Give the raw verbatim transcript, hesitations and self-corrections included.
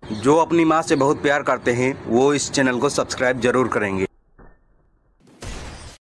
जो अपनी माँ से बहुत प्यार करते हैं वो इस चैनल को सब्सक्राइब जरूर करेंगे।